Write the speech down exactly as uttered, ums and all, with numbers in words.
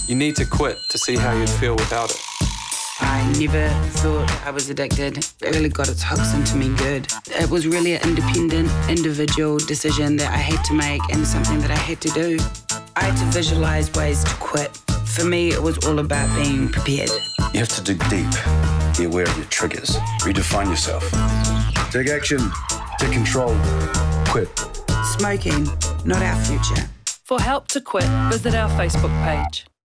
You need to quit to see how you'd feel without it. I never thought I was addicted. It really got its hooks into me good. It was really an independent, individual decision that I had to make and something that I had to do. I had to visualise ways to quit. For me, it was all about being prepared. You have to dig deep, be aware of your triggers, redefine yourself. Take action, take control, quit. Smoking, not our future. For help to quit, visit our Facebook page.